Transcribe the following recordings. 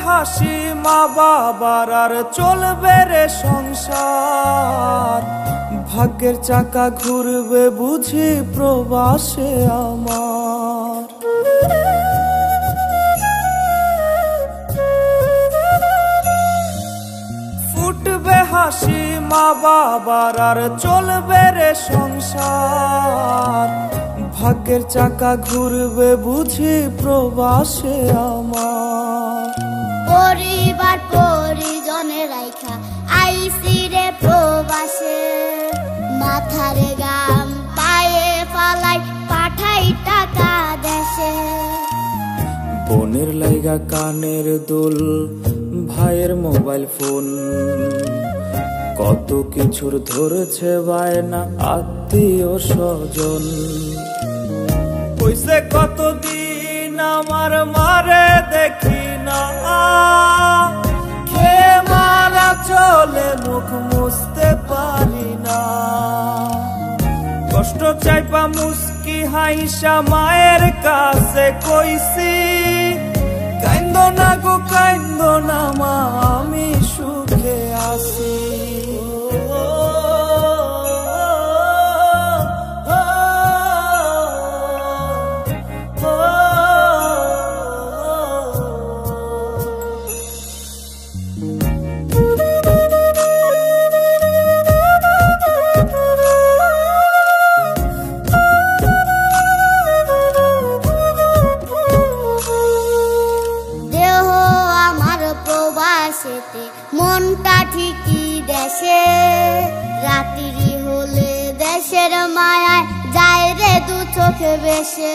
হাসি মা বাবার আর চলবে রে সংসার। ভাগ্যের চাকা ঘুরবে বুঝি প্রবাসে আমার। ফুটবে হাসি মা বাবার আর চলবে রে সংসার। ভাগ্যের চাকা ঘুরবে বুঝি প্রবাসে আমার। পরিবার পরিজনে রাইখা আইসি রে প্রবাসে, মাথারে গাম পায়ে ফালাই পাঠাই টাকা দেশে। বোনের লাইগা কানের দুল, ভাইয়ের মোবাইল ফোন, কত কিছুর ধরেছে বায়না আত্মীয় স্বজন। কইছে কতদিন আমার মারে দেখি না, খেয়ে মারা চলে মুখ মুছতে পারি না। কষ্ট চাইপা মুস্কি হাইসা মায়ের কাছে কইছি, কাইন্দো না গো কাইন্দো না মা, আমি সুখে আছি। মনটা ঠিকই দেশে, রাত্রি হলে দেশের মায়ায় যায় রে দু চোখে বেশে।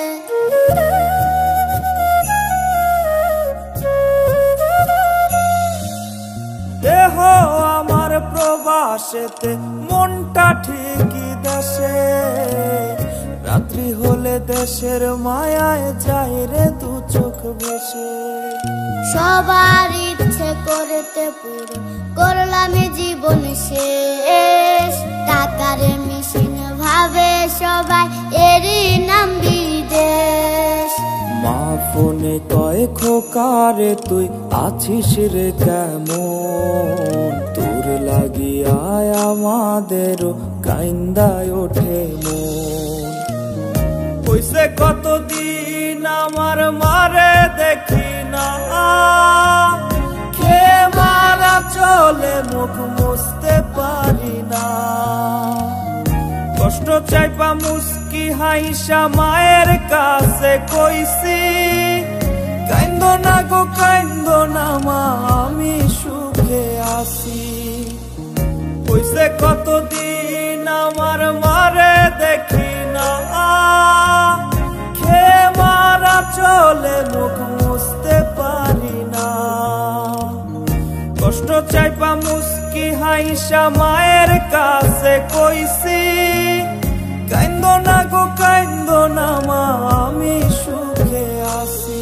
দেহ আমার প্রবাসেতে, মনটা ঠিকই দেশে, রাত্রি হলে দেশের মায়ায় যায় রে দু চোখ বেশে। সবার ইচ্ছে করতে পুরো করলাম জীবন শেষ, টাকার মেশিন ভাবে সবাই এরই নাম বিদেশ। মা ফোনে কয় খোকারে তুই আছিস রে কেমন, তোর লাগিয়া আমাদেরও কাইন্দায় ওঠে মন। কইছে কতদিন আমার মারে দেখি না, খেয়ে মারা চলে মুখ মুছতে পারি না। কষ্ট চাইপা মুস্কি হাইসা মায়ের কাছে কইছি, কাইন্দো না গো কাইন্দো না মা, আমি সুখে আছি। কইছে কতদিন আমার মারে দেখি না, খেয়ে মারা চলে মুখ মুছতে পারি না। কষ্ট চাইপা মুস্কি হাইসা মায়ের কাছে কইছি, কাইন্দো না গো কাইন্দো না মা, আমি সুখে আছি।